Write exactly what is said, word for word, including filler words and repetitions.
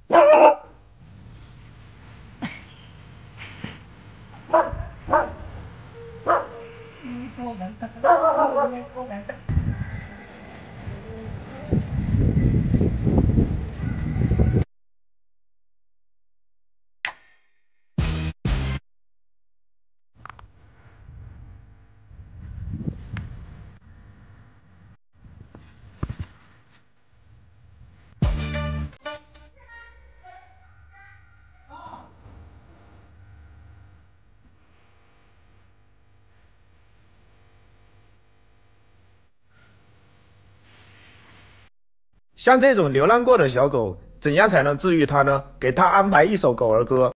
像这种流浪过的小狗，怎样才能治愈它呢？给它安排一首狗儿歌。